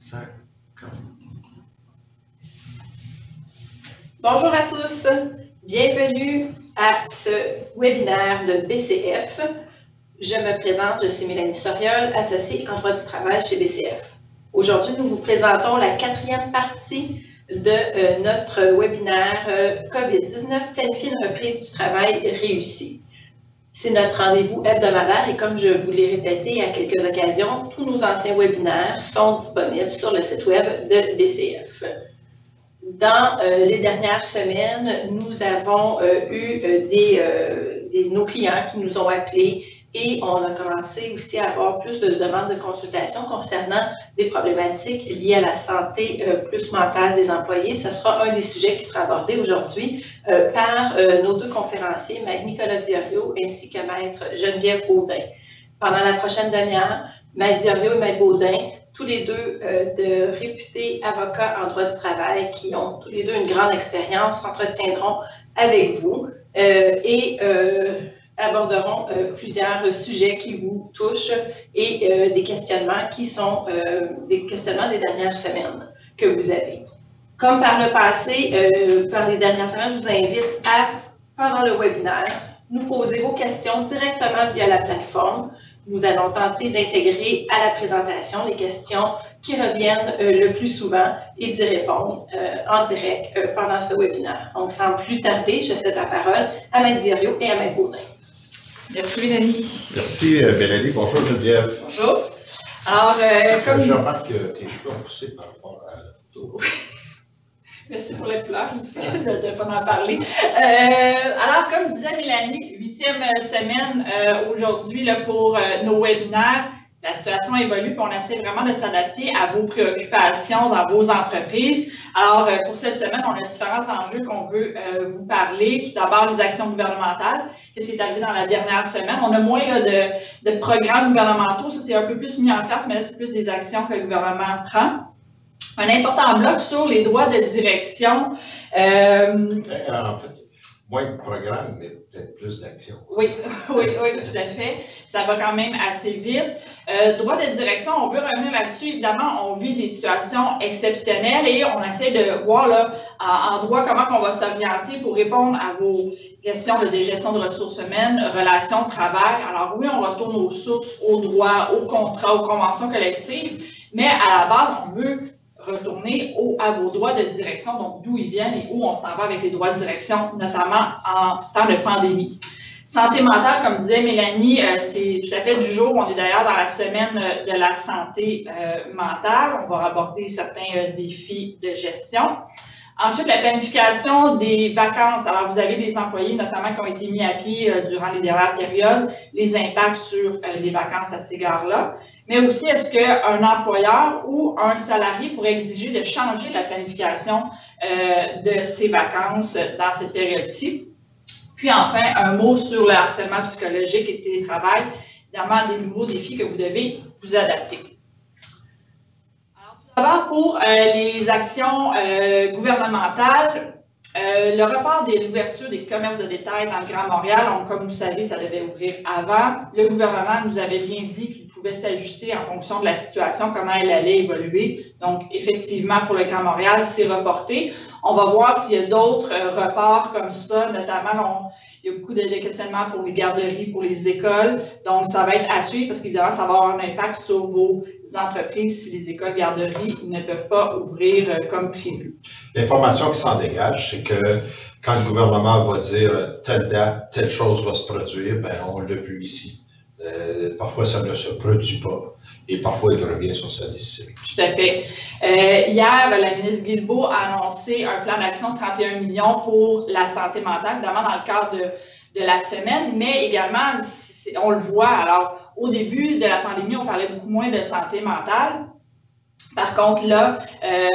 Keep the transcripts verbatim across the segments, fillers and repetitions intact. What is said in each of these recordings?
cinquante. Bonjour à tous, bienvenue à ce webinaire de B C F. Je me présente, je suis Mélanie Soriol, associée en droit du travail chez B C F. Aujourd'hui, nous vous présentons la quatrième partie de euh, notre webinaire euh, COVID dix-neuf, planifier une reprise du travail réussie. C'est notre rendez-vous hebdomadaire et comme je vous l'ai répété à quelques occasions, tous nos anciens webinaires sont disponibles sur le site web de B C F. Dans euh, les dernières semaines, nous avons euh, eu euh, des, euh, des, nos clients qui nous ont appelés et on a commencé aussi à avoir plus de demandes de consultation concernant des problématiques liées à la santé euh, plus mentale des employés. Ce sera un des sujets qui sera abordé aujourd'hui euh, par euh, nos deux conférenciers, Maître Nicolas Diorio ainsi que Maître Geneviève Baudin. Pendant la prochaine demi-heure, Maître Diorio et Maître Baudin, tous les deux euh, de réputés avocats en droit du travail qui ont tous les deux une grande expérience, s'entretiendront avec vous euh, et euh, aborderont euh, plusieurs sujets qui vous touchent et euh, des questionnements qui sont euh, des questionnements des dernières semaines que vous avez. Comme par le passé, euh, par les dernières semaines, je vous invite à, pendant le webinaire, nous poser vos questions directement via la plateforme. Nous allons tenter d'intégrer à la présentation les questions qui reviennent euh, le plus souvent et d'y répondre euh, en direct euh, pendant ce webinaire. Donc, sans plus tarder, je cède la parole à Maître Diorio et à Maître Baudin. Merci Mélanie. Merci Mélanie. Bonjour Geneviève. Bonjour. Alors, euh, comme... Je remarque que tes cheveux ont poussé par rapport à la photo. Merci pour les fleurs aussi, de ne pas en parler. Euh, alors, comme disait Mélanie, huitième semaine euh, aujourd'hui pour euh, nos webinaires. La situation évolue et on essaie vraiment de s'adapter à vos préoccupations dans vos entreprises. Alors, euh, pour cette semaine, on a différents enjeux qu'on veut euh, vous parler. Tout d'abord, les actions gouvernementales, qu'est-ce qui est arrivé dans la dernière semaine. On a moins là, de, de programmes gouvernementaux, ça c'est un peu plus mis en place, mais là, c'est plus des actions que le gouvernement prend. Un important bloc sur les droits de direction. Euh, en fait, moins de programmes, mais peut-être plus d'actions. Oui, oui, oui, tout à fait. Ça va quand même assez vite. Euh, droit de direction, on veut revenir là-dessus. Évidemment, on vit des situations exceptionnelles et on essaie de voir là, en, en droit comment on va s'orienter pour répondre à vos questions de gestion de ressources humaines, relations de travail. Alors oui, on retourne aux sources, aux droits, aux contrats, aux conventions collectives, mais à la base, on veut retourner au, à vos droits de direction, donc d'où ils viennent et où on s'en va avec les droits de direction, notamment en temps de pandémie. Santé mentale, comme disait Mélanie, euh, c'est tout à fait du jour. On est d'ailleurs dans la semaine de la santé euh, mentale. On va aborder certains euh, défis de gestion. Ensuite, la planification des vacances. Alors, vous avez des employés, notamment, qui ont été mis à pied euh, durant les dernières périodes, les impacts sur euh, les vacances à cet égard-là. Mais aussi, est-ce qu'un employeur ou un salarié pourrait exiger de changer la planification euh, de ses vacances dans cette période-ci? Puis enfin, un mot sur le harcèlement psychologique et le télétravail, évidemment des nouveaux défis que vous devez vous adapter. Alors, tout d'abord, pour euh, les actions euh, gouvernementales, euh, le report de l'ouverture des commerces de détail dans le Grand Montréal, donc, comme vous savez, ça devait ouvrir avant. Le gouvernement nous avait bien dit qu'il pouvait s'ajuster en fonction de la situation, comment elle allait évoluer. Donc, effectivement, pour le Grand Montréal, c'est reporté. On va voir s'il y a d'autres euh, reports comme ça, notamment, on, il y a beaucoup de, de questionnements pour les garderies, pour les écoles. Donc, ça va être à suivre parce qu'évidemment, ça va avoir un impact sur vos entreprises si les écoles, garderies ne peuvent pas ouvrir euh, comme prévu. L'information qui s'en dégage, c'est que quand le gouvernement va dire telle date, telle chose va se produire, ben on l'a vu ici. Euh, parfois, ça ne se produit pas et parfois, il revient sur sa décision. Tout à fait. Euh, hier, la ministre Guilbeault a annoncé un plan d'action de trente et un millions pour la santé mentale, évidemment dans le cadre de, de la semaine, mais également, on le voit, alors au début de la pandémie, on parlait beaucoup moins de santé mentale. Par contre, là, euh,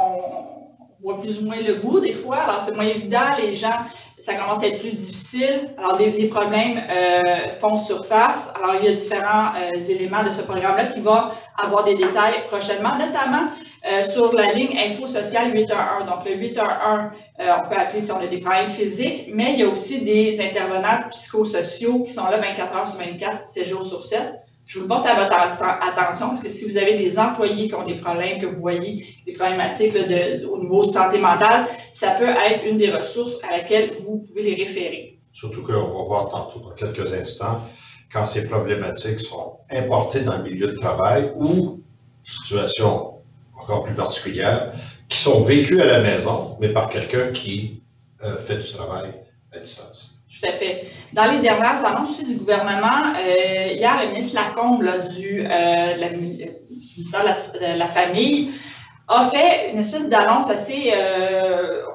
on voit plus ou moins le bout des fois, alors c'est moins évident, les gens, ça commence à être plus difficile, alors les, les problèmes euh, font surface, alors il y a différents euh, éléments de ce programme-là qui va avoir des détails prochainement, notamment euh, sur la ligne Info Sociale huit un un, donc le huit un un, euh, on peut appeler si on a des problèmes physiques, mais il y a aussi des intervenants psychosociaux qui sont là vingt-quatre heures sur vingt-quatre, sept jours sur sept, Je vous porte à votre attention parce que si vous avez des employés qui ont des problèmes, que vous voyez des problématiques là, de, au niveau de santé mentale, ça peut être une des ressources à laquelle vous pouvez les référer. Surtout qu'on va voir tantôt, dans quelques instants, quand ces problématiques sont importées dans le milieu de travail ou, situation encore plus particulière, qui sont vécues à la maison, mais par quelqu'un qui euh, fait du travail à distance. Tout à fait. Dans les dernières annonces aussi du gouvernement, euh, hier, le ministre Lacombe là, du euh, de la, ministère de la, de la Famille a fait une espèce d'annonce assez euh,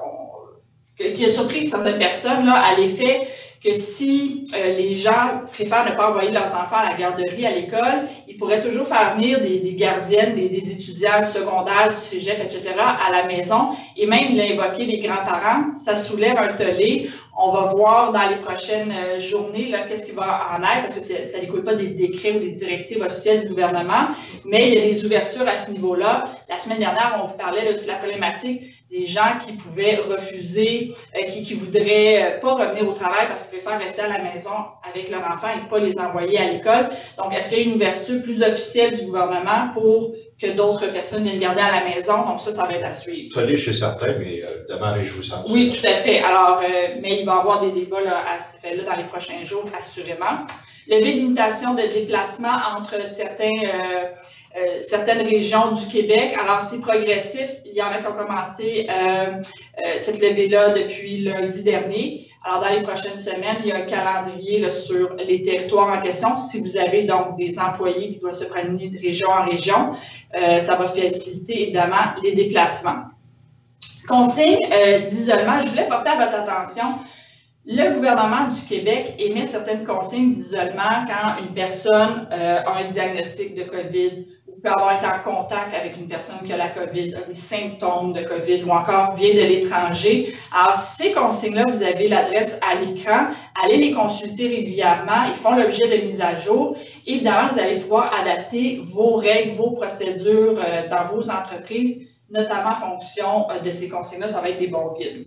qui a surpris certaines personnes là, à l'effet que si euh, les gens préfèrent ne pas envoyer leurs enfants à la garderie, à l'école, ils pourraient toujours faire venir des, des gardiennes, des, des étudiants du secondaire, du cégep, et cetera à la maison. Et même, il a évoqué les grands-parents. Ça soulève un tollé. On va voir dans les prochaines euh, journées qu'est-ce qui va en être, parce que ça ne découle pas des décrets ou des directives officielles du gouvernement, mais il y a des ouvertures à ce niveau-là. La semaine dernière, on vous parlait de toute la problématique des gens qui pouvaient refuser, euh, qui ne voudraient euh, pas revenir au travail parce qu'ils préfèrent rester à la maison avec leurs enfants et ne pas les envoyer à l'école. Donc, est-ce qu'il y a une ouverture plus officielle du gouvernement pour que d'autres personnes viennent garder à la maison? Donc, ça, ça va être à suivre. Ça l'est chez certains, mais euh, demain réjouissant. Oui, tout à fait. Alors, euh, mais il va y avoir des débats là, à ce fait-là dans les prochains jours, assurément. Lever limitation de déplacement entre certains, euh, euh, certaines régions du Québec. Alors, c'est progressif. Il y en a qui ont commencé euh, euh, cette levée-là depuis lundi dernier. Alors, dans les prochaines semaines, il y a un calendrier là, sur les territoires en question. Si vous avez donc des employés qui doivent se promener de région en région, euh, ça va faciliter évidemment les déplacements. Consigne euh, d'isolement, je voulais porter à votre attention. Le gouvernement du Québec émet certaines consignes d'isolement quand une personne euh, a un diagnostic de COVID ou peut avoir été en contact avec une personne qui a la COVID, a des symptômes de COVID ou encore vient de l'étranger. Alors, ces consignes-là, vous avez l'adresse à l'écran. Allez les consulter régulièrement. Ils font l'objet de mise à jour. Évidemment, vous allez pouvoir adapter vos règles, vos procédures euh, dans vos entreprises, notamment en fonction euh, de ces consignes-là. Ça va être des bons guides.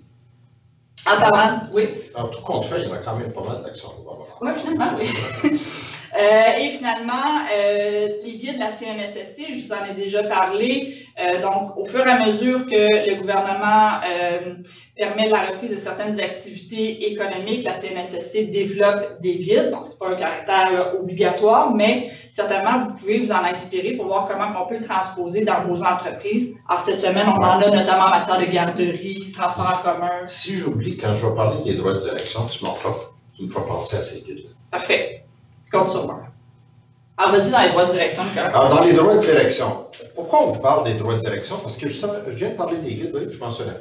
En parlant, oui. En tout compte fait, il y en a quand même pas mal d'actions. Oui, finalement, oui. euh, et finalement, euh, les guides de la C N S S T, je vous en ai déjà parlé. Euh, donc, au fur et à mesure que le gouvernement euh, permet la reprise de certaines activités économiques, la C N S S T développe des guides. Donc, ce n'est pas un caractère là, obligatoire, mais certainement, vous pouvez vous en inspirer pour voir comment on peut le transposer dans vos entreprises. Alors, cette semaine, on en a notamment en matière de garderie, transport en commun. Si j'oublie, quand je vais parler des droits de direction, tu, tu me feras penser à ces guides-là. Parfait. Compte sur moi. Alors, vas-y dans les droits de direction. Alors, dans les droits de direction, pourquoi on vous parle des droits de direction? Parce que justement, je viens de parler des guides, oui, je m'en souviens.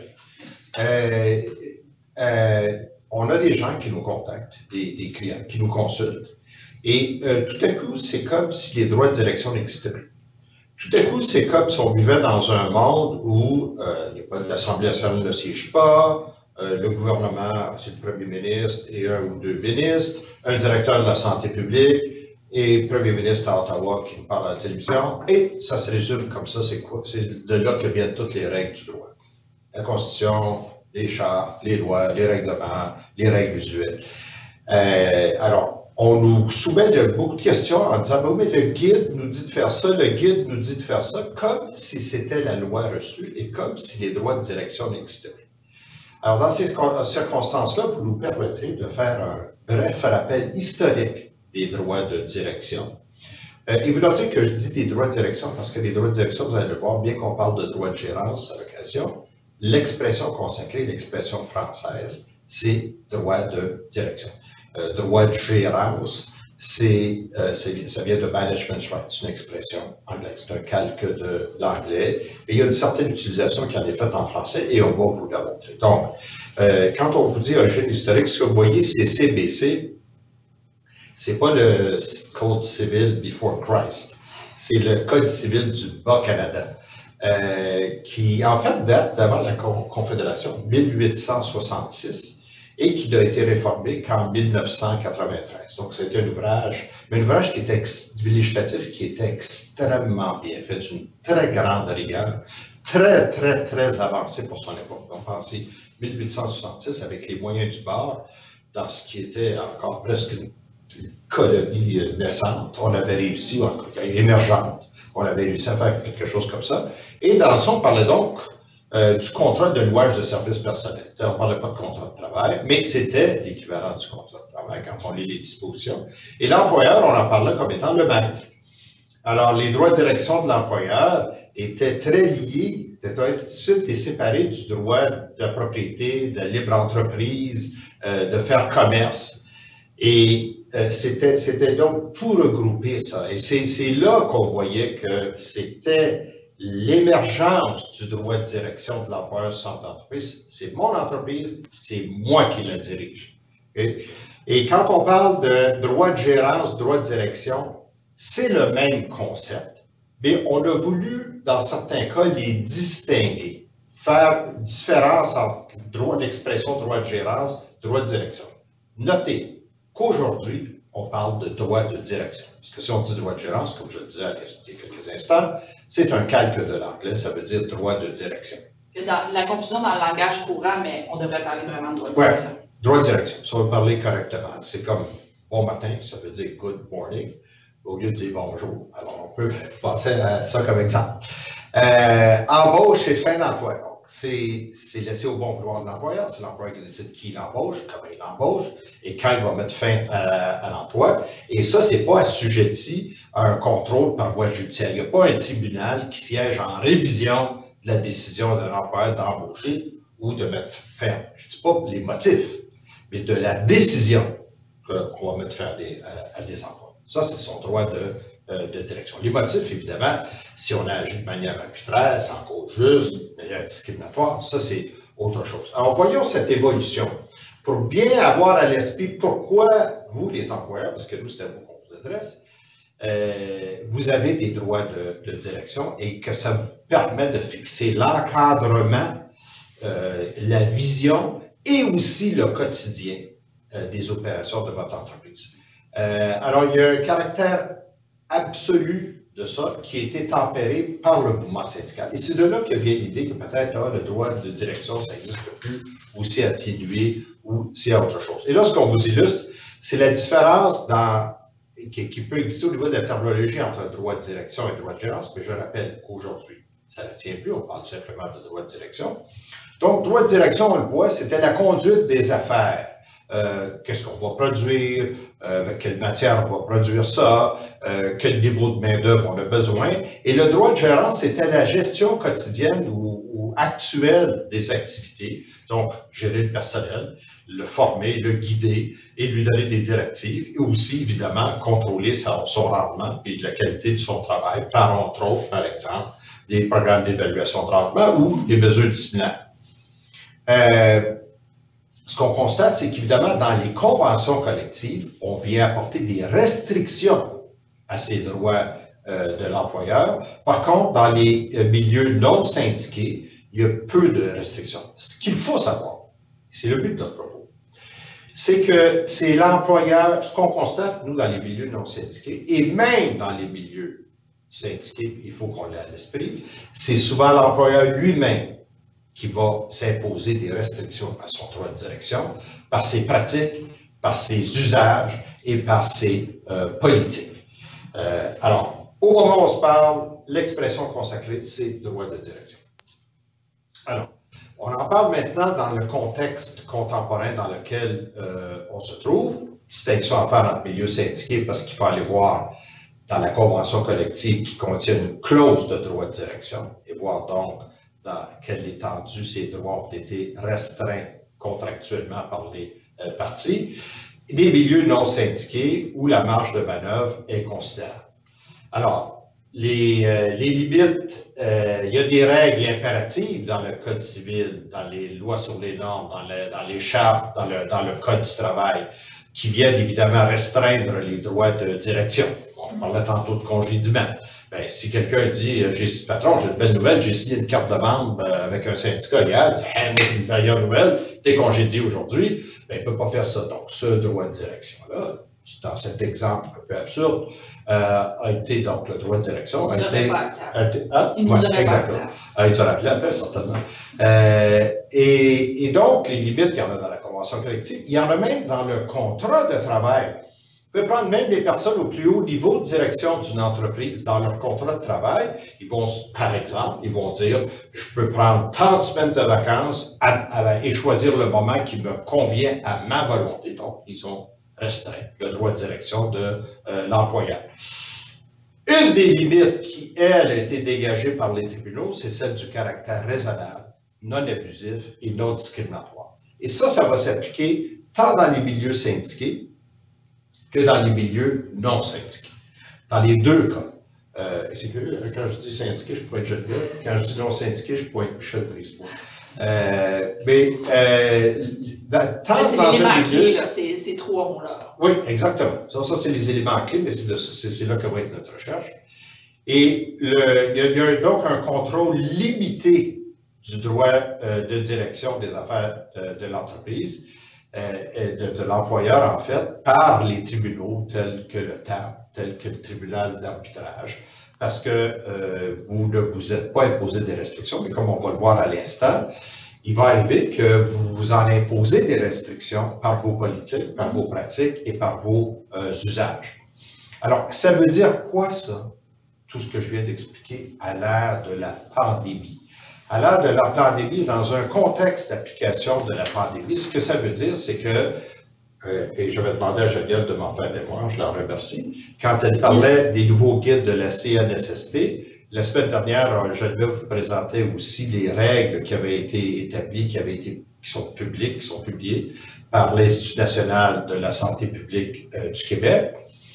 Euh, euh, on a des gens qui nous contactent, des, des clients qui nous consultent. Et euh, tout à coup, c'est comme si les droits de direction n'existaient plus. Tout à coup, c'est comme si on vivait dans un monde où euh, l'Assemblée nationale ne siège pas, euh, le gouvernement, c'est le premier ministre et un ou deux ministres, un directeur de la santé publique et le premier ministre à Ottawa qui nous parle à la télévision. Et ça se résume comme ça, c'est quoi? C'est de là que viennent toutes les règles du droit. La Constitution, les chartes, les lois, les règlements, les règles usuelles. Euh, alors, on nous soumet de beaucoup de questions en disant, bah, mais le guide nous dit de faire ça, le guide nous dit de faire ça, comme si c'était la loi reçue et comme si les droits de direction n'existaient plus. Alors, dans ces circonstances-là, vous nous permettrez de faire un bref rappel historique des droits de direction. Euh, et vous noterez que je dis des droits de direction parce que les droits de direction, vous allez le voir, bien qu'on parle de droits de gérance à l'occasion, l'expression consacrée, l'expression française, c'est droit de direction. Euh, droit de gérance, c'est, euh, ça vient de management rights, c'est une expression anglaise, c'est un calque de l'anglais. Et il y a une certaine utilisation qui en est faite en français et on va vous la montrer. Donc, euh, quand on vous dit origine historique, ce que vous voyez, c'est C B C. C'est pas le Code civil before Christ, c'est le Code civil du Bas-Canada, euh, qui en fait date d'avant la Confédération, mille huit cent soixante-six. Et qui a été réformé qu'en mille neuf cent quatre-vingt-treize. Donc, c'était un ouvrage, mais un ouvrage qui était législatif, qui était extrêmement bien fait, d'une très grande rigueur, très, très, très avancé pour son époque. Donc, pensez mille huit cent soixante-six avec les moyens du bord, dans ce qui était encore presque une colonie naissante, on avait réussi, en tout cas émergente, on avait réussi à faire quelque chose comme ça. Et dans ça, on parlait donc euh, du contrat de louage de services personnels. On ne parlait pas de contrat de travail, mais c'était l'équivalent du contrat de travail quand on lit les dispositions. Et l'employeur, on en parlait comme étant le maître. Alors, les droits de direction de l'employeur étaient très liés, c'était très difficile de séparer du droit de la propriété, de la libre entreprise, euh, de faire commerce. Et euh, c'était, c'était donc tout regroupé, ça. Et c'est, c'est là qu'on voyait que c'était l'émergence du droit de direction de l'employeur sur son entreprise. C'est mon entreprise, c'est moi qui la dirige. Okay? Et quand on parle de droit de gérance, droit de direction, c'est le même concept, mais on a voulu, dans certains cas, les distinguer, faire différence entre droit d'expression, droit de gérance, droit de direction. Notez qu'aujourd'hui, on parle de droit de direction. Parce que si on dit droit de gérance, comme je le disais il y a quelques instants, c'est un calque de l'anglais, ça veut dire droit de direction. Dans la confusion dans le langage courant, mais on devrait parler vraiment de droit de direction. Ouais, droit de direction, ça va parler correctement. C'est comme bon matin, ça veut dire good morning, au lieu de dire bonjour. Alors, on peut penser à ça comme exemple. Euh, embauche et fin d'emploi. Donc, c'est, c'est laissé au bon vouloir de l'employeur. C'est l'employeur qui décide qui l'embauche, comment il l'embauche et quand il va mettre fin à, à l'emploi. Et ça, c'est pas assujetti à un contrôle par voie judiciaire. Il n'y a pas un tribunal qui siège en révision de la décision d'un employeur d'embaucher ou de mettre fin. Je ne dis pas les motifs, mais de la décision qu'on va mettre fin à des, à, à des emplois. Ça, c'est son droit de, euh, de direction. Les motifs, évidemment, si on agit de manière arbitraire, sans cause juste, de manière discriminatoire, ça, c'est autre chose. Alors, voyons cette évolution. Pour bien avoir à l'esprit pourquoi vous, les employeurs, parce que nous, c'est à vous qu'on vous adresse, euh, vous avez des droits de, de direction et que ça vous permet de fixer l'encadrement, euh, la vision et aussi le quotidien euh, des opérations de votre entreprise. Euh, alors, il y a un caractère absolu de ça qui a été tempéré par le mouvement syndical. Et c'est de là que vient l'idée que peut-être là, le droit de direction, ça n'existe plus, ou c'est atténué, ou c'est autre chose. Et là, ce qu'on vous illustre, c'est la différence dans, qui, qui peut exister au niveau de la terminologie entre droit de direction et droit de gérance, mais je rappelle qu'aujourd'hui, ça ne tient plus, on parle simplement de droit de direction. Donc, droit de direction, on le voit, c'était la conduite des affaires. Euh, qu'est-ce qu'on va produire, euh, avec quelle matière on va produire ça, euh, quel niveau de main-d'œuvre on a besoin. Et le droit de gérance, c'était la gestion quotidienne ou, ou actuelle des activités. Donc, gérer le personnel, le former, le guider et lui donner des directives. Et aussi, évidemment, contrôler son, son rendement et la qualité de son travail, par entre autres, par exemple, des programmes d'évaluation de rendement ou des mesures disciplinaires. Euh, Ce qu'on constate, c'est qu'évidemment, dans les conventions collectives, on vient apporter des restrictions à ces droits euh, de l'employeur. Par contre, dans les euh, milieux non syndiqués, il y a peu de restrictions. Ce qu'il faut savoir, c'est le but de notre propos, c'est que c'est l'employeur, ce qu'on constate, nous, dans les milieux non syndiqués, et même dans les milieux syndiqués, il faut qu'on l'ait à l'esprit, c'est souvent l'employeur lui-même qui va s'imposer des restrictions à son droit de direction par ses pratiques, par ses usages et par ses euh, politiques. Euh, alors, au moment où on se parle, l'expression consacrée, c'est droit de direction. Alors, on en parle maintenant dans le contexte contemporain dans lequel euh, on se trouve. Distinction à faire entre milieux syndiqués parce qu'il faut aller voir dans la convention collective qui contient une clause de droit de direction et voir donc dans quelle étendue ces droits ont été restreints contractuellement par les euh, parties, des milieux non syndiqués où la marge de manœuvre est considérable. Alors, les, euh, les limites, euh, il y a des règles impératives dans le Code civil, dans les lois sur les normes, dans, le, dans les chartes, dans le, dans le Code du travail, qui viennent évidemment restreindre les droits de direction. On parlait tantôt de congédiement. Bien, si quelqu'un dit « J'ai patron, j'ai une belle nouvelle, j'ai signé une carte de membre avec un syndicat hier, dit hey, « une meilleure nouvelle, t'es congédié aujourd'hui », bien, il ne peut pas faire ça. Donc, ce droit de direction-là, dans cet exemple un peu absurde, euh, a été donc le droit de direction. Il nous aurait pas appelé. Il nous aurait pas appelé. Ah, il nous aurait appelé après, certainement. Euh, et, et donc, les limites qu'il y en a dans la convention collective, il y en a même dans le contrat de travail. pouvez prendre même des personnes au plus haut niveau de direction d'une entreprise dans leur contrat de travail. Ils vont, par exemple, ils vont dire, je peux prendre trente semaines de vacances à, à, et choisir le moment qui me convient à ma volonté. Donc, ils ont restreint le droit de direction de euh, l'employeur. Une des limites qui, elle, a été dégagée par les tribunaux, c'est celle du caractère raisonnable, non abusif et non discriminatoire. Et ça, ça va s'appliquer tant dans les milieux syndiqués que dans les milieux non syndiqués. Dans les deux cas. Euh, c'est que quand je dis syndiqué, je pointe Geneviève. Quand je dis non syndiqué, je pointe Michel Brisebois. Euh, mais euh, dans, tant c'est dans l'élément un milieu, clé, là, ces, ces trois mots-là. Oui, exactement. Ça, ça c'est les éléments clés, mais c'est là que va être notre recherche. Et le, il, y a, il y a donc un contrôle limité du droit euh, de direction des affaires de, de l'entreprise, euh, de, de l'employeur en fait, par les tribunaux tels que le T A P, tels que le tribunal d'arbitrage, parce que euh, vous ne vous êtes pas imposé des restrictions, mais comme on va le voir à l'instant, il va arriver que vous vous en imposez des restrictions par vos politiques, par vos pratiques et par vos euh, usages. Alors, ça veut dire quoi ça, tout ce que je viens d'expliquer à l'ère de la pandémie? À l'ère de la pandémie, dans un contexte d'application de la pandémie, ce que ça veut dire, c'est que, euh, et je vais demander à Geneviève de m'en faire témoin, je la remercie, quand elle parlait des nouveaux guides de la C N S S T, la semaine dernière, Geneviève vous présentait aussi les règles qui avaient été établies, qui avaient été, qui sont publiques, qui sont publiées par l'Institut national de la santé publique euh, du Québec.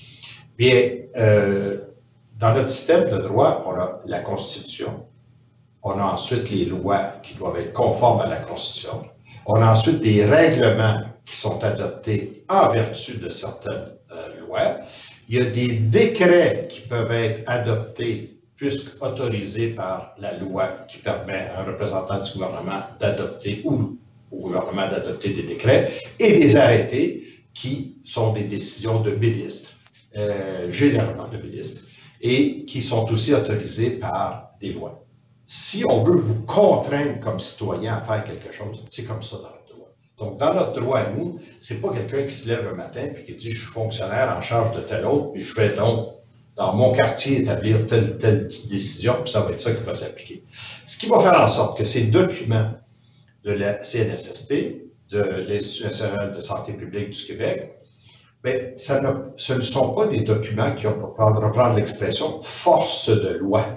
Bien, euh, dans notre système de droit, on a la Constitution, on a ensuite les lois qui doivent être conformes à la Constitution, on a ensuite des règlements qui sont adoptés en vertu de certaines euh, lois, il y a des décrets qui peuvent être adoptés puisque autorisé par la loi qui permet à un représentant du gouvernement d'adopter ou au gouvernement d'adopter des décrets, et des arrêtés qui sont des décisions de ministres, euh, généralement de ministres, et qui sont aussi autorisés par des lois. Si on veut vous contraindre comme citoyen à faire quelque chose, c'est comme ça dans notre droit. Donc, dans notre droit à nous, c'est pas quelqu'un qui se lève le matin et qui dit « je suis fonctionnaire en charge de tel autre, puis je vais donc dans mon quartier, établir telle telle décision, puis ça va être ça qui va s'appliquer. » Ce qui va faire en sorte que ces documents de la C N S S T, de l'Institut national de santé publique du Québec, bien, ça ne, ce ne sont pas des documents qui ont, pour reprendre l'expression, force de loi.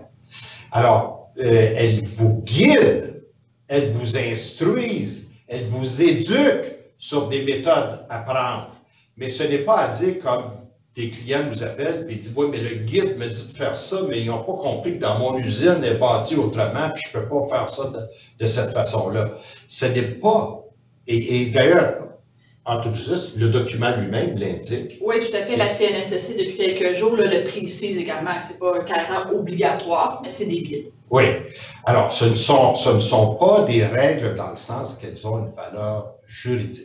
Alors, euh, elles vous guident, elles vous instruisent, elles vous éduquent sur des méthodes à prendre. Mais ce n'est pas à dire comme des clients nous appellent et disent « Oui, mais le guide me dit de faire ça, mais ils n'ont pas compris que dans mon usine, elle est bâtie autrement, puis je ne peux pas faire ça de, de cette façon-là. » Ce n'est pas... Et, et d'ailleurs, en tout juste, le document lui-même l'indique. Oui, tout à fait. La C N S S T, depuis quelques jours, là, le précise également. Ce n'est pas un caractère obligatoire, mais c'est des guides. Oui. Alors, ce ne sont, ce ne sont pas des règles dans le sens qu'elles ont une valeur juridique.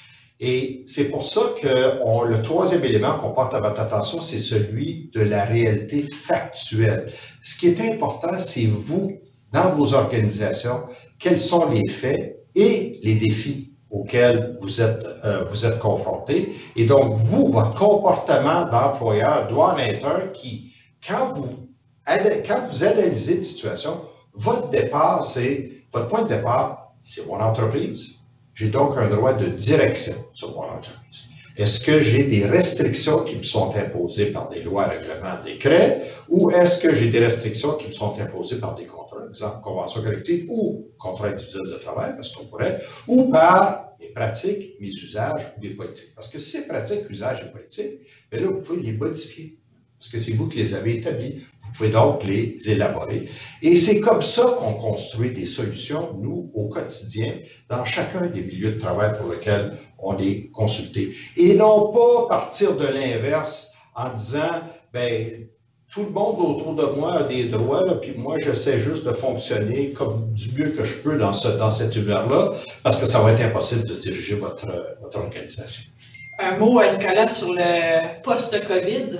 Et c'est pour ça que on, le troisième élément qu'on porte à votre attention, c'est celui de la réalité factuelle. Ce qui est important, c'est vous, dans vos organisations, quels sont les faits et les défis auxquels vous êtes, euh, vous êtes confrontés. Et donc, vous, votre comportement d'employeur doit en être un qui, quand vous, quand vous analysez une situation, votre départ, c'est, votre point de départ, c'est mon entreprise. J'ai donc un droit de direction sur mon entreprise. Est-ce que j'ai des restrictions qui me sont imposées par des lois, règlements, décrets, ou est-ce que j'ai des restrictions qui me sont imposées par des contrats, par exemple, convention collective ou contrat individuel de travail, parce qu'on pourrait, ou par mes pratiques, mes usages ou mes politiques. Parce que si ces pratiques, usages et politiques, bien là, vous pouvez les modifier. Parce que c'est vous qui les avez établis. Vous pouvez donc les élaborer. Et c'est comme ça qu'on construit des solutions, nous, au quotidien, dans chacun des milieux de travail pour lesquels on est consulté. Et non pas partir de l'inverse en disant, ben tout le monde autour de moi a des droits, là, puis moi, j'essaie juste de fonctionner comme du mieux que je peux dans, ce, dans cet univers-là, parce que ça va être impossible de diriger votre, votre organisation. Un mot, Nicolas, sur le post-COVID.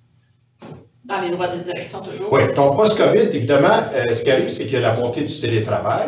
Dans les droits de direction, toujours. Oui, donc post-COVID, évidemment, euh, ce qui arrive, c'est qu'il y a la montée du télétravail.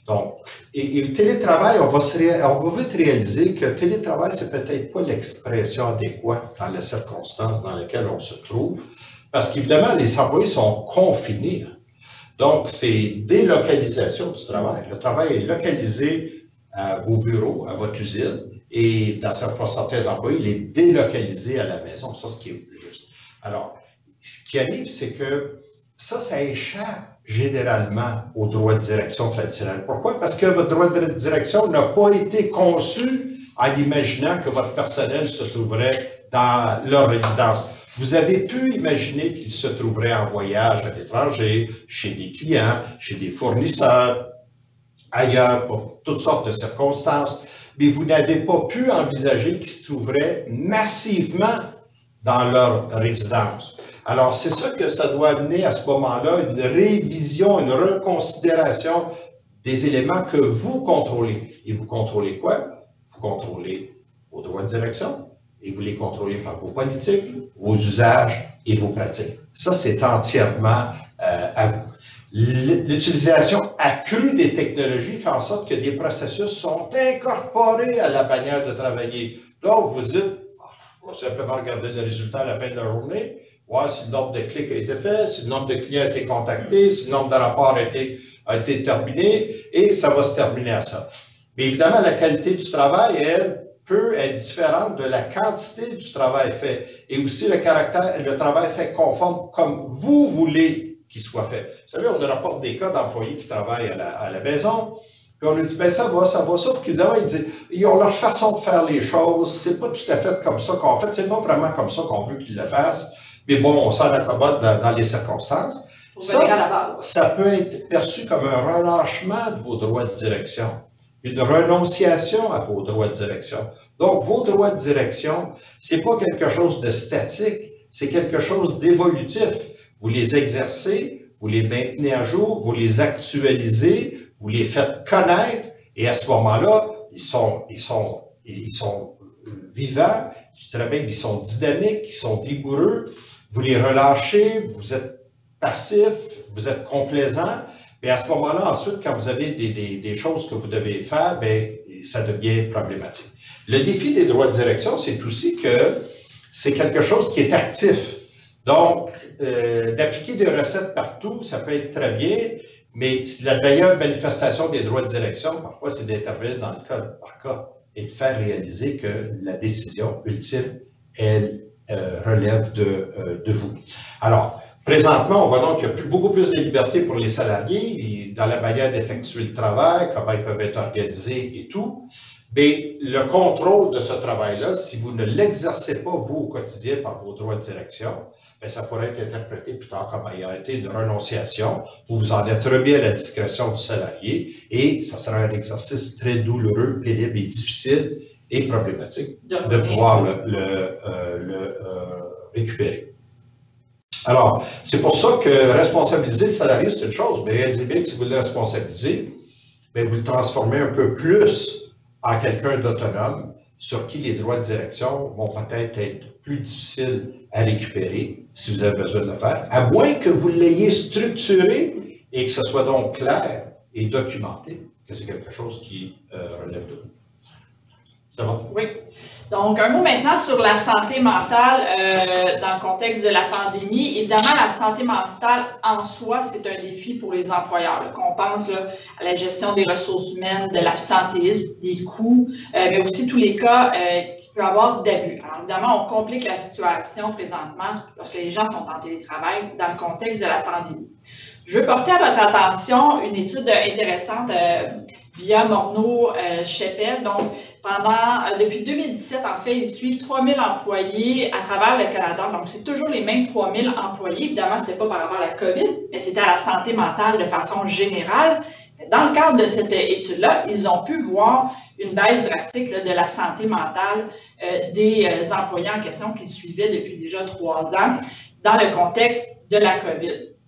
Donc, et, et le télétravail, on va, se ré, on va vite réaliser que le télétravail, c'est peut-être pas l'expression adéquate dans les circonstances dans lesquelles on se trouve, parce qu'évidemment, les employés sont confinés. Donc, c'est délocalisation du travail. Le travail est localisé à vos bureaux, à votre usine, et dans certains employés, il est délocalisé à la maison. Ça, ce qui est juste. Alors, ce qui arrive, c'est que ça, ça échappe généralement au droit de direction traditionnel. Pourquoi? Parce que votre droit de direction n'a pas été conçu en imaginant que votre personnel se trouverait dans leur résidence. Vous avez pu imaginer qu'il se trouverait en voyage à l'étranger, chez des clients, chez des fournisseurs, ailleurs, pour toutes sortes de circonstances, mais vous n'avez pas pu envisager qu'ils se trouveraient massivement dans leur résidence. Alors, c'est ça que ça doit amener à ce moment-là, une révision, une reconsidération des éléments que vous contrôlez. Et vous contrôlez quoi? Vous contrôlez vos droits de direction et vous les contrôlez par vos politiques, vos usages et vos pratiques. Ça, c'est entièrement euh, à vous. L'utilisation accrue des technologies fait en sorte que des processus sont incorporés à la manière de travailler. Donc, vous dites, on va simplement regarder le résultat à la fin de la journée, voir si le nombre de clics a été fait, si le nombre de clients a été contacté, si le nombre de rapports a été, a été terminé, et ça va se terminer à ça. Mais évidemment, la qualité du travail, elle, peut être différente de la quantité du travail fait, et aussi le caractère, le travail fait conforme comme vous voulez qu'il soit fait. Vous savez, on nous rapporte des cas d'employés qui travaillent à la, à la maison, puis on nous dit, ben ça va, ça va, ça, puis évidemment, ils disent, ils ont leur façon de faire les choses, c'est pas tout à fait comme ça qu'on fait, c'est pas vraiment comme ça qu'on veut qu'ils le fassent, mais bon, on s'en accommode dans, dans les circonstances. Ça, à la base. Ça peut être perçu comme un relâchement de vos droits de direction, une renonciation à vos droits de direction. Donc, vos droits de direction, c'est pas quelque chose de statique, c'est quelque chose d'évolutif. Vous les exercez, vous les maintenez à jour, vous les actualisez, vous les faites connaître, et à ce moment-là, ils sont, ils sont, ils sont vivants, je dirais même qu'ils sont dynamiques, ils sont vigoureux, vous les relâchez, vous êtes passif, vous êtes complaisant, et à ce moment-là, ensuite, quand vous avez des, des, des choses que vous devez faire, bien, ça devient problématique. Le défi des droits de direction, c'est aussi que c'est quelque chose qui est actif. Donc, euh, d'appliquer des recettes partout, ça peut être très bien, mais la meilleure manifestation des droits de direction, parfois, c'est d'intervenir dans le cas par cas et de faire réaliser que la décision ultime, elle euh, relève de, euh, de vous. Alors, présentement, on voit donc qu'il y a plus, beaucoup plus de liberté pour les salariés dans la manière d'effectuer le travail, comment ils peuvent être organisés et tout. Mais le contrôle de ce travail-là, si vous ne l'exercez pas, vous, au quotidien, par vos droits de direction, bien, ça pourrait être interprété plus tard comme ayant été une renonciation. Vous vous en êtes remis à la discrétion du salarié et ça sera un exercice très douloureux, pénible et difficile et problématique de pouvoir le, le, euh, le euh, récupérer. Alors, c'est pour ça que responsabiliser le salarié, c'est une chose, mais réalisez bien que si vous le responsabilisez, bien, vous le transformez un peu plus en quelqu'un d'autonome sur qui les droits de direction vont peut-être être plus difficiles à récupérer si vous avez besoin de le faire, à moins que vous l'ayez structuré et que ce soit donc clair et documenté que c'est quelque chose qui euh, relève de vous. Ça va? Oui. Donc, un mot maintenant sur la santé mentale euh, dans le contexte de la pandémie. Évidemment, la santé mentale en soi, c'est un défi pour les employeurs. Qu'on pense là, à la gestion des ressources humaines, de l'absentéisme, des coûts, euh, mais aussi tous les cas euh, qu'il peut y avoir d'abus. Alors, évidemment, on complique la situation présentement lorsque les gens sont en télétravail dans le contexte de la pandémie. Je veux porter à votre attention une étude intéressante euh, via Morneau-Sheppel. Euh, Donc, pendant, euh, depuis deux mille dix-sept, en fait, ils suivent trois mille employés à travers le Canada. Donc, c'est toujours les mêmes trois mille employés. Évidemment, ce n'est pas par rapport à la COVID, mais c'était à la santé mentale de façon générale. Dans le cadre de cette étude-là, ils ont pu voir une baisse drastique là, de la santé mentale euh, des euh, employés en question qui suivaient depuis déjà trois ans dans le contexte de la COVID.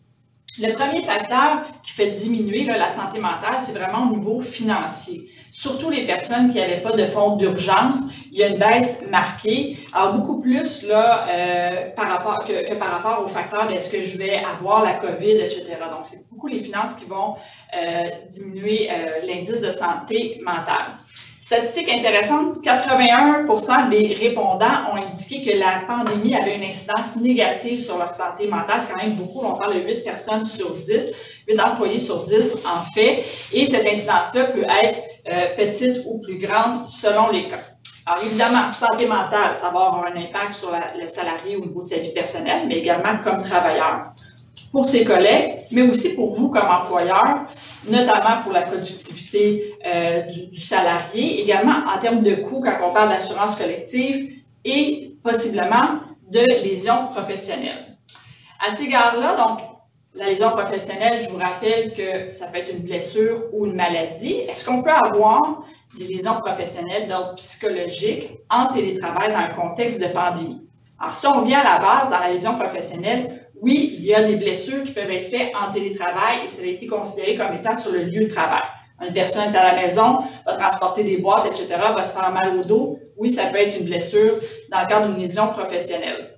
Le premier facteur qui fait diminuer là, la santé mentale, c'est vraiment au niveau financier. Surtout les personnes qui n'avaient pas de fonds d'urgence, il y a une baisse marquée. Alors, beaucoup plus là, euh, par rapport, que, que par rapport au facteur de est-ce que je vais avoir la COVID, et cetera. Donc, c'est beaucoup les finances qui vont euh, diminuer euh, l'indice de santé mentale. Statistique intéressante, quatre-vingt-un pour cent des répondants ont indiqué que la pandémie avait une incidence négative sur leur santé mentale. C'est quand même beaucoup, on parle de huit personnes sur dix, huit employés sur dix en fait, et cette incidence-là peut être euh, petite ou plus grande selon les cas. Alors évidemment, santé mentale, ça va avoir un impact sur la, le salarié au niveau de sa vie personnelle, mais également comme travailleur, pour ses collègues, mais aussi pour vous comme employeur, notamment pour la productivité euh, du, du salarié, également en termes de coûts quand on parle d'assurance collective et possiblement de lésions professionnelles. À cet égard-là, donc, la lésion professionnelle, je vous rappelle que ça peut être une blessure ou une maladie. Est-ce qu'on peut avoir des lésions professionnelles d'ordre psychologique en télétravail dans un contexte de pandémie? Alors, si on revient à la base, dans la lésion professionnelle, oui, il y a des blessures qui peuvent être faites en télétravail et ça a été considéré comme étant sur le lieu de travail. Une personne est à la maison, va transporter des boîtes, et cetera, va se faire mal au dos. Oui, ça peut être une blessure dans le cadre d'une lésion professionnelle.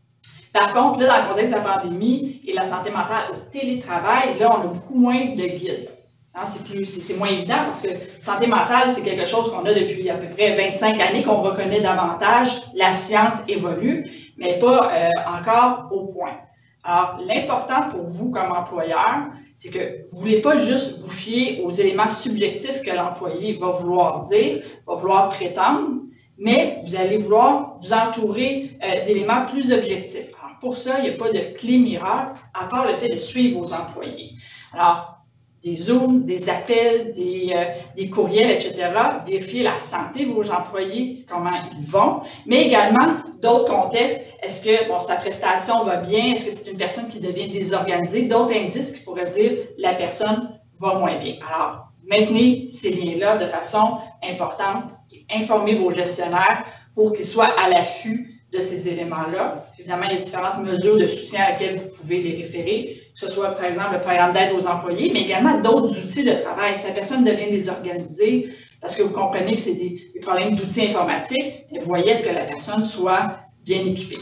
Par contre, là, dans le contexte de la pandémie et la santé mentale au télétravail, là, on a beaucoup moins de guides. Hein, c'est plus, c'est moins évident parce que santé mentale, c'est quelque chose qu'on a depuis à peu près vingt-cinq années, qu'on reconnaît davantage. La science évolue, mais pas euh, encore au point. Alors, l'important pour vous comme employeur, c'est que vous ne voulez pas juste vous fier aux éléments subjectifs que l'employé va vouloir dire, va vouloir prétendre, mais vous allez vouloir vous entourer euh, d'éléments plus objectifs. Alors, pour ça, il n'y a pas de clé miracle, à part le fait de suivre vos employés. Alors, des Zooms, des appels, des, euh, des courriels, et cetera. Vérifier la santé de vos employés, comment ils vont, mais également d'autres contextes. Est-ce que bon, sa prestation va bien? Est-ce que c'est une personne qui devient désorganisée? D'autres indices qui pourraient dire la personne va moins bien. Alors, maintenez ces liens-là de façon importante et informez vos gestionnaires pour qu'ils soient à l'affût de ces éléments-là. Évidemment, il y a différentes mesures de soutien à laquelle vous pouvez les référer, que ce soit, par exemple, le programme d'aide aux employés, mais également d'autres outils de travail. Si la personne devient désorganisée, parce que vous comprenez que c'est des, des problèmes d'outils informatiques, vous voyez à ce que la personne soit bien équipée.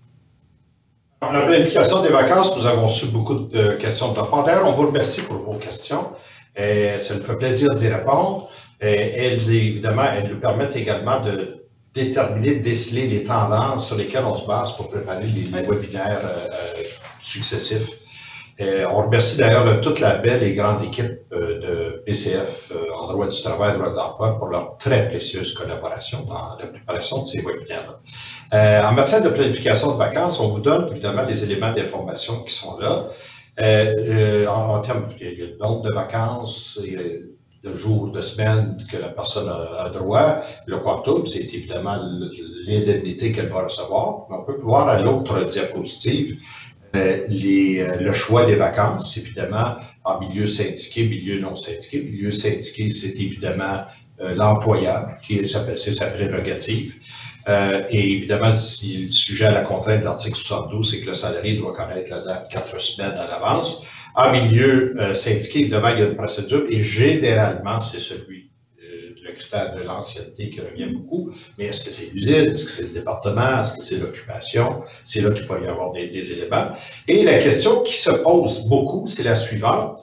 Dans la planification des vacances, nous avons reçu beaucoup de questions de la part. D'ailleurs, on vous remercie pour vos questions. Et ça nous fait plaisir d'y répondre. Et elles, évidemment, elles nous permettent également de déterminer, de déceler les tendances sur lesquelles on se base pour préparer les, les webinaires euh, successifs. Et on remercie d'ailleurs toute la belle et grande équipe euh, de B C F euh, en droit du travail et droit d'emploi pour leur très précieuse collaboration dans la préparation de ces webinaires-là. Euh, en matière de planification de vacances, on vous donne évidemment les éléments d'information qui sont là. Euh, euh, en, en termes, il y a le nombre de vacances, il y a de jours, de semaines que la personne a, a droit. Le quantum, c'est évidemment l'indemnité qu'elle va recevoir. Mais on peut voir à l'autre diapositive euh, les, euh, le choix des vacances, évidemment, en milieu syndiqué, milieu non syndiqué. Milieu syndiqué, c'est évidemment euh, l'employeur, qui est, c'est sa prérogative. Euh, et évidemment, si le sujet à la contrainte de l'article soixante-douze, c'est que le salarié doit connaître la date quatre semaines à l'avance. En milieu euh, syndiqué, évidemment, il y a une procédure et généralement, c'est celui, euh, le critère de l'ancienneté qui revient beaucoup. Mais est-ce que c'est l'usine? Est-ce que c'est le département? Est-ce que c'est l'occupation? C'est là qu'il peut y avoir des, des éléments. Et la question qui se pose beaucoup, c'est la suivante.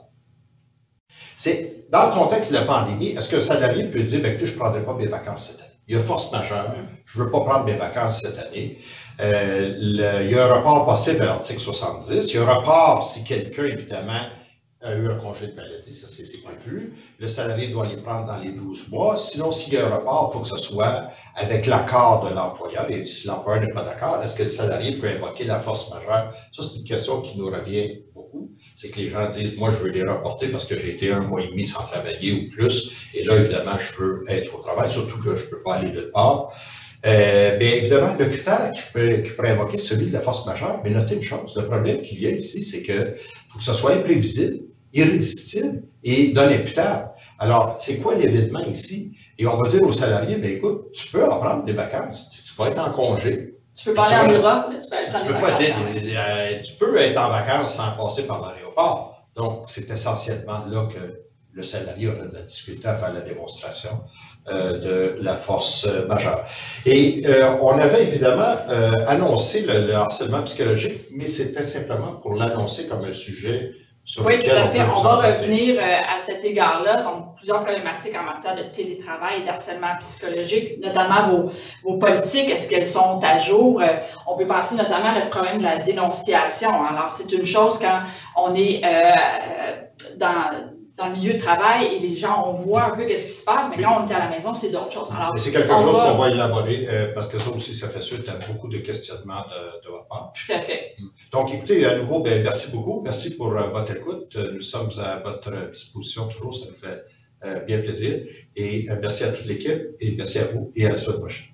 C'est, dans le contexte de la pandémie, est-ce que le salarié peut dire, bien, que je ne prendrai pas mes vacances cette année? Il y a force majeure. Je ne veux pas prendre mes vacances cette année. Euh, le, il y a un report possible à l'article soixante-dix. Il y a un report si quelqu'un, évidemment, a eu un congé de maladie. Ça, c'est prévu. Le salarié doit les prendre dans les douze mois. Sinon, s'il y a un report, il faut que ce soit avec l'accord de l'employeur. Et si l'employeur n'est pas d'accord, est-ce que le salarié peut invoquer la force majeure? Ça, c'est une question qui nous revient beaucoup. C'est que les gens disent, moi, je veux les reporter parce que j'ai été un mois et demi sans travailler ou plus. Et là, évidemment, je veux être au travail, surtout que je ne peux pas aller de part. Euh, bien évidemment, le critère qui peut, qui pourrait invoquer, c'est celui de la force majeure. Mais notez une chose, le problème qu'il y a ici, c'est qu'il faut que ce soit imprévisible, irrésistible et non imputable. Alors, c'est quoi l'événement ici? Et on va dire aux salariés, bien écoute, tu peux en prendre des vacances, tu peux être en congé. Tu peux pas aller en Europe, mais tu peux être en vacances. Tu peux être en vacances sans passer par l'aéroport. d'autre part. Donc, c'est essentiellement là que le salarié aura de la difficulté à faire la démonstration euh, de la force euh, majeure. Et euh, on avait évidemment euh, annoncé le, le harcèlement psychologique, mais c'était simplement pour l'annoncer comme un sujet sur oui, lequel tout à fait. on, on va revenir euh, à cet égard-là. Donc, plusieurs problématiques en matière de télétravail et d'harcèlement psychologique, notamment vos, vos politiques, est-ce qu'elles sont à jour? Euh, on peut penser notamment à le problème de la dénonciation. Alors, c'est une chose quand on est euh, dans... dans le milieu de travail et les gens, on voit un peu qu'est-ce qui se passe, mais quand on est à la maison, c'est d'autres choses. Alors, c'est quelque chose va... qu'on va élaborer, euh, parce que ça aussi, ça fait suite à beaucoup de questionnements de, de votre part. Tout à fait. Donc, écoutez, à nouveau, ben, merci beaucoup. Merci pour euh, votre écoute. Nous sommes à votre disposition toujours, ça nous fait euh, bien plaisir. Et euh, merci à toute l'équipe et merci à vous et à la semaine prochaine.